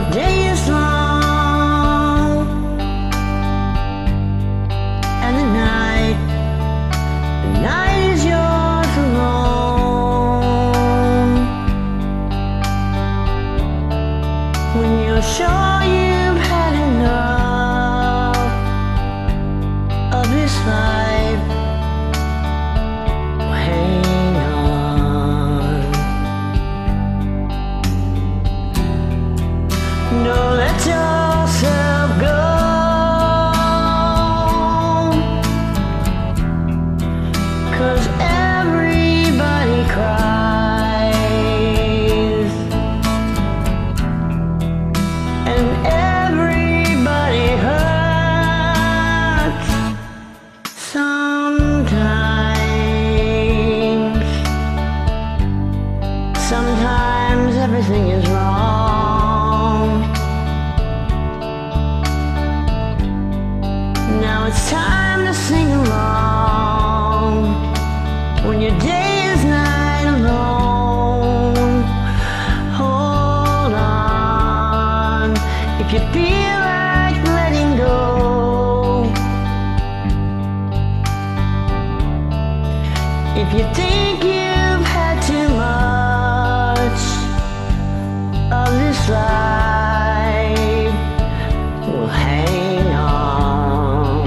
day is long and the night is yours alone. When you're sure you've had enough of this life, well, hang on. No, let yourself go, 'cause everybody cries and everybody hurts sometimes. Sometimes everything is wrong. Now it's time to sing along when your day is night alone. Hold on if you feel like letting go. If you think you've had too much of this life, well, hang on.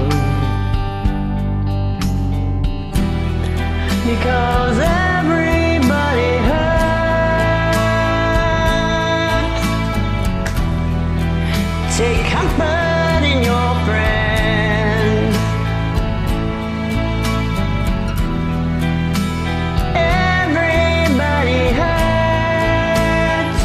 Because everybody hurts. Take comfort in your friends. Everybody hurts.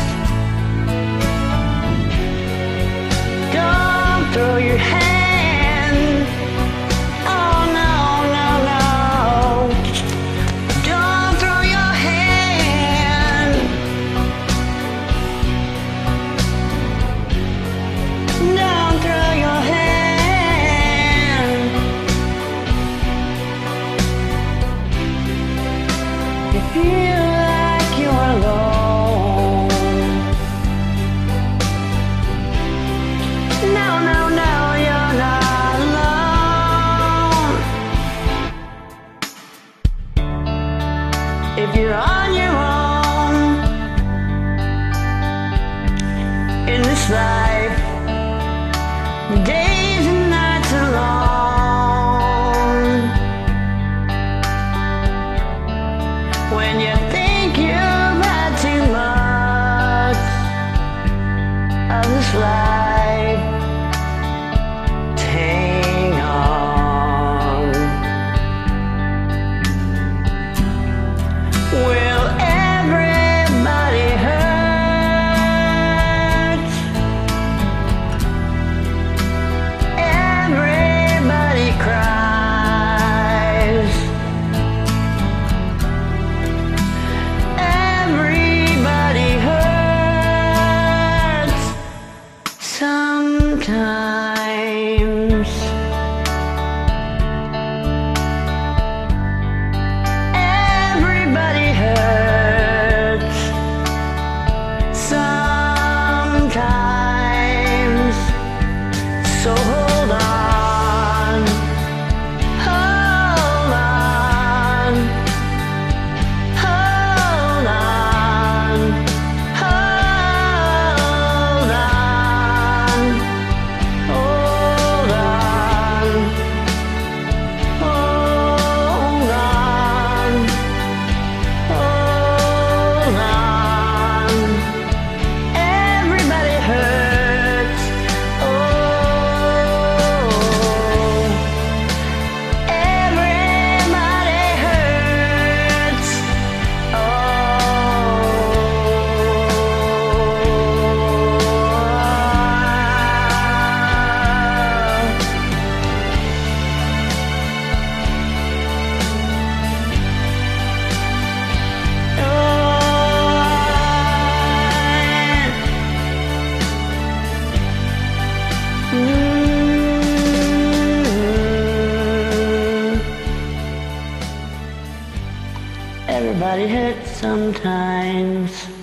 Don't throw your hand. Oh no, no, no. Don't throw your hand. Don't throw your hand. You feel like you're alone. No, no, no, you're not alone. If you're on your own in this life, the days and nights are long. When you think you've had too much of this life, hang on. Well, everybody hurts. Everybody cries. Everybody hurts sometimes. Everybody hurts sometimes. So hold on, hold on, hold on, hold on, hold on, hold on, hold on. Everybody hurts. Oh, everybody hurts. Oh, everybody hurts sometimes.